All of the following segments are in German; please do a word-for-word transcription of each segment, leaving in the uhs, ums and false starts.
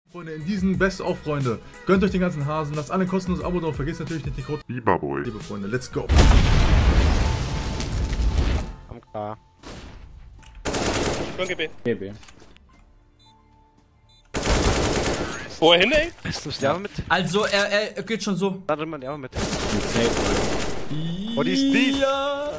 Freunde, in diesen Best-of, Freunde, gönnt euch den ganzen Hasen, lasst alle ein kostenloses Abo drauf, vergesst natürlich nicht den Code Biberboy. Liebe Freunde, let's go. Am K. G B. G B. Wo er hin, ey? Ist das der mit? Also, er, er geht schon so. Da drin man der mit. Oh, die ist dies. Ja.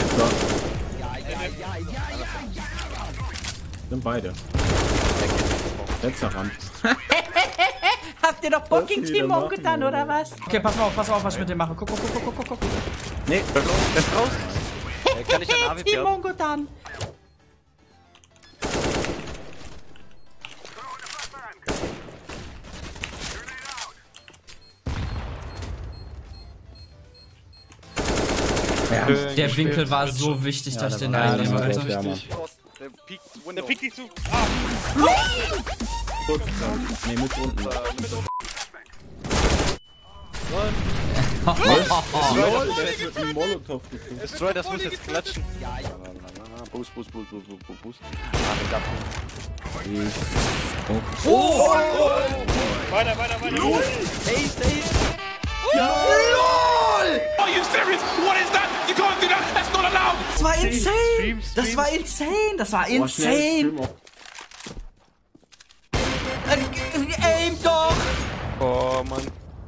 Sind beide. Letzter Rand. Habt ihr doch Bock gegen Was die da Timo machen, getan, oder was? Okay, pass mal auf, pass mal auf, was ich mit dem mache. Guck, guck, guck, guck, guck, guck. Nee, Der ist raus. Ey, kann ich einen A W P Timo haben? getan. ja, Der Winkel war so wichtig, dass ich den war- einnehme, ja, das Alter. war- Der piekt Der Window. piekt dich zu. Ah, kurz, glaub ich. Nee, mit unten. Lol, der ist mit einem Molotov gefunden. Destroy, das muss jetzt klatschen. Boost, boost, boost, boost, boost, boost. Ah, den gab's nicht. weiter, weiter, weiter. Ey, stay. Are you serious? What is that? You can't do that. That's not allowed. Das war insane! Stream, Das stream. war insane! Das war Boah, schnell, insane! Stream auf. Äh, Aim doch! Oh, Mann.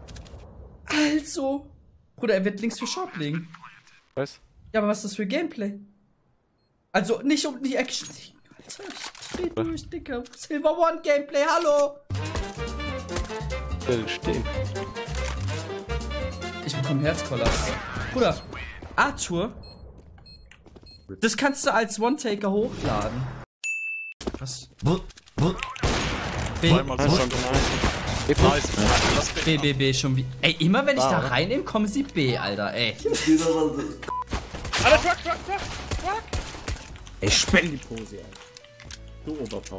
Also. Bruder, er wird links für Short legen. Was? Ja, aber was ist das für Gameplay? Also, nicht um die Action. Alter, ich dreh durch, Dicker. Silver One Gameplay, hallo! Der will stehen. Ich bekomme Herzkollaps. Bruder, Arthur, das kannst du als One-Taker hochladen. Was? B, B, B, B, schon wie. Ey, immer wenn ich da reinnehme, kommen sie B, Alter, ey. Alter, Truck, Truck, Truck, Truck. Ey, spenn die Pose, ey. Du Oberpower.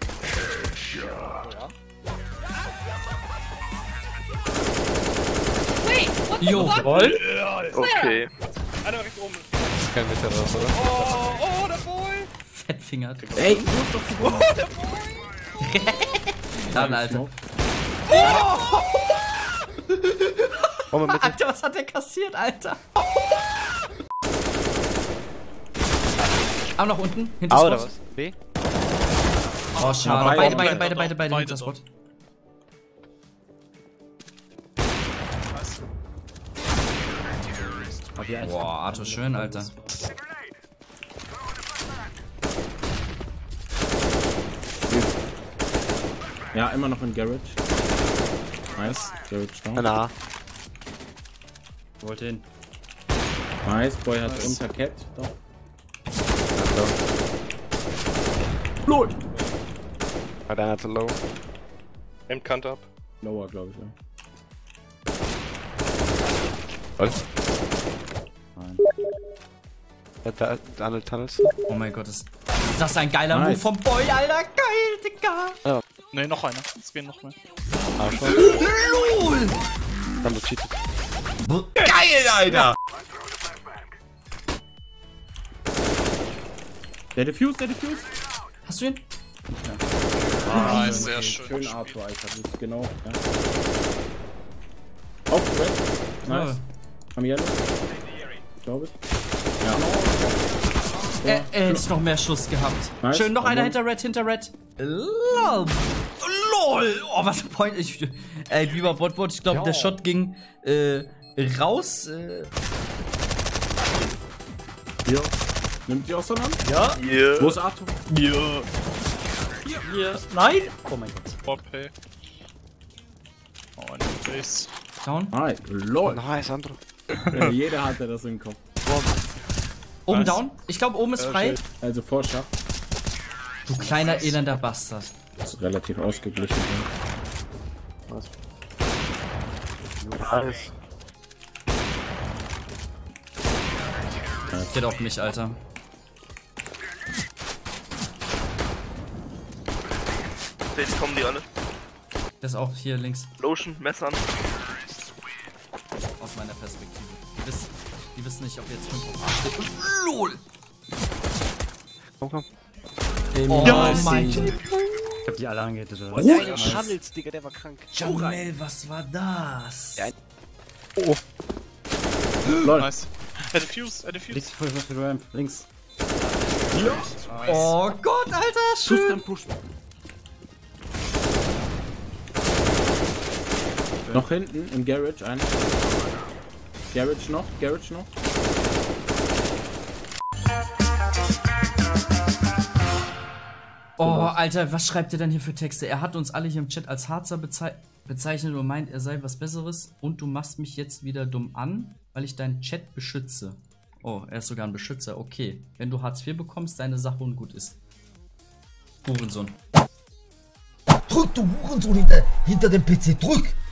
Jo, Okay. Einer rechts oben. Kein Meter raus, oder? Oh, oh, der Boy. fettfingert. Ey, Oh, der Boy. Dann, Alter. Komm mal mit. Alter, was hat der kassiert, Alter? Auch noch unten, hinter A Spot. oder was? B? Oh, schade. Ja, Beide, beide, beide, beide, beide, beide, hinter Spot. Boah, Arthur, schön, Alter. ja, immer noch in Garage. Nice, Garage down. Na. Wollte hin. Nice, Boy hat unter Cat. Doch. LOL. Hat einer zu low. Nimmt Kante ab. Lower, glaube ich, ja. Was? Nein. Der, der, der andere Tunnels. Oh mein Gott, ist das ist ein geiler Nice. Move vom Boy, Alter. Geil, Digga. Ne, noch einer. Es gehen noch mehr. Ah, schon. LOL. Dann gecheatet. Geil, Alter. Der Diffuse, der Diffuse. Hast du ihn? Ah, ist sehr schön. Schön Arthur, Alter. Das ist genau. Ja. Auf Red. Nice. Am Yellow. Ich glaube. Ja. Er, er hätte noch mehr Schuss gehabt. Nice. Schön, noch einer Aber- hinter Red, hinter Red. LOL. LOL. Oh, was ein Point. Ich, ey, lieber Botbot, ich glaube, der Shot ging äh, raus. Äh, Hier. Nimmt die auch so an? ja. Yeah. Wo ist Arthur? Yeah. Hier. Nein. Oh mein Gott. Vorpay. Oh, in the face. Down. Hi. Lol. Nice, Andro. Ja, jeder hatte das im Kopf. Oben Was? down. Ich glaube, oben ist frei. Also Vorschach. Du kleiner elender Bastard. Das ist relativ ausgeglichen. Nice. Geht auf mich, Alter. Jetzt kommen die alle. Der ist auch hier links. Lotion, Messern. Aus meiner Perspektive. Die wissen, die wissen nicht, ob jetzt fünf auf acht steht. LOL. Komm, komm. Oh mein Gott. Ich hab die alle angehittet, oder? Oh, der Channels, Digga, der war krank. Jamel, was war das? Ja. Oh. Lol. Nice. Er defuse, er defuse. Links, voll, voll, voll, Ramp. Links. Nice. Oh Gott, Alter, Schuss schön. kann pushen. Noch hinten im Garage ein. Garage noch, Garage noch. Oh, Alter, was schreibt ihr denn hier für Texte? Er hat uns alle hier im Chat als Harzer bezei bezeichnet und meint, er sei was Besseres. Und du machst mich jetzt wieder dumm an, weil ich deinen Chat beschütze. Oh, er ist sogar ein Beschützer. Okay, wenn du Hartz vier bekommst, deine Sache ungut ist. Hurensohn. Drück, du Hurensohn hinter, hinter dem P C, drück!